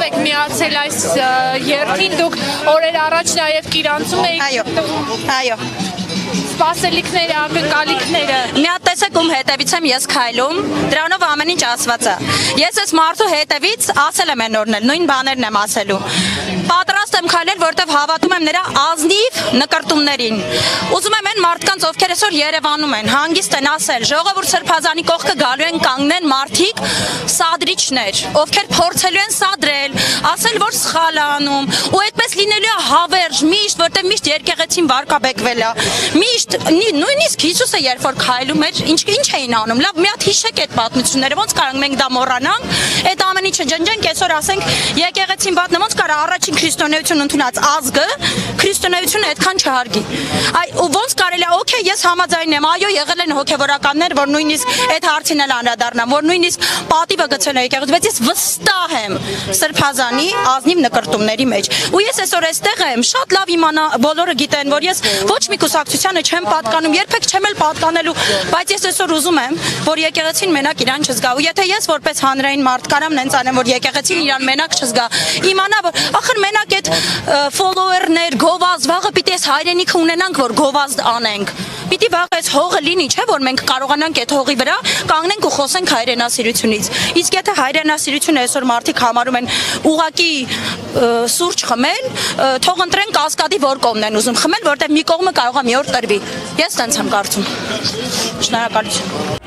եք միացել այս երթին, դուք օրեր առաջ նաև Կիրանցում եք։ Այո։ Սպասելիքները, ակնկալիքները։ Մի հատ տեսեք ում հետևից եմ ես քայլում, դրանով ամեն ինչ ասված է։ Ես այս մարդու հետևից ասել եմ այն օրն էլ, նույն բաներն եմ ասելու։ Պատրաստ եմ քայլել, որտեվ հավատում եմ նրա ազնիվ նկարտումներին։ Ուզում եմ այն մարդկանց, ովքեր այսօր Երևանում են, հանգիստ են ասել, ժողովուրդ Սրբազանի կողքը գալու են կանգնեն մարդիկ սադրիչներ, ովքեր փորձելու են սադրել, ասել, որ սխալ է անում, ու այդպես լինելու է հավերժ միշտ, որտեղ միշտ եկեղեցին վարկաբեկվել է։ Միշտ նույնիսկ Հիսուսը երբ որ քայլում էր, ինչ էին անում։ Լավ, մի հատ հիշեք այդ պատմությունները, ոնց կարող մենք դա մոռանանք, այդ ամեն ինչը ջնջենք, այսօր ասենք եկեղեցին վատնա, ոնց կարա առաջին քրիստոնեություն ընդունած ազգը քրիստոնեությունը այդքան չհարգի։ Ու ոնց կարելի է, օքեյ, ես համաձայն եմ, այո, եղել են հոգևորականներ, որ նույնիսկ այդ հարցին էլ անդրադառնան, որ նույնիսկ պատիվը գցել է եկեղեցու, բայց ես վստահ եմ Սրբազանի ազնիվ նկարտումների մեջ։ Ու ես այսօր այստեղ եմ, շատ լավ իմանա, բոլորը գիտեն, որ ես ոչ մի կուսակցությանը չեմ պատկանում, երբեք չեմ էլ պատկանելու, բայց ես այսօր ուզում եմ, որ եկեղեցին մենակ իրան չզգա։ Ու եթե ես որպես հանրային մարդ կարամ նենց անեմ, որ եկեղեցին իրան մենակ չզգա, իմանա, որ ախր մենակ այդ ֆոլոուերներ, գովազդ, վաղը պիտի այս հայրենիքը ունենանք, որ գովազդ անենք։ Պիտի վաղ այս հողը լինի, չէ՞ որ մենք կարողանանք այդ հողի վրա կանգնենք ու խոսենք հայրենասիրությունից։ Իսկ եթե հայրենասիրությունը այսօր մարդիկ համարում են ուղակի սուրճ խմել, թող ընտրեն կասկադի որ կողմն են ուզում խմել, որտեղ մի կողմը կարող է մի օր տրվի։ Ես տենց եմ կարծում։ Շնորհակալություն։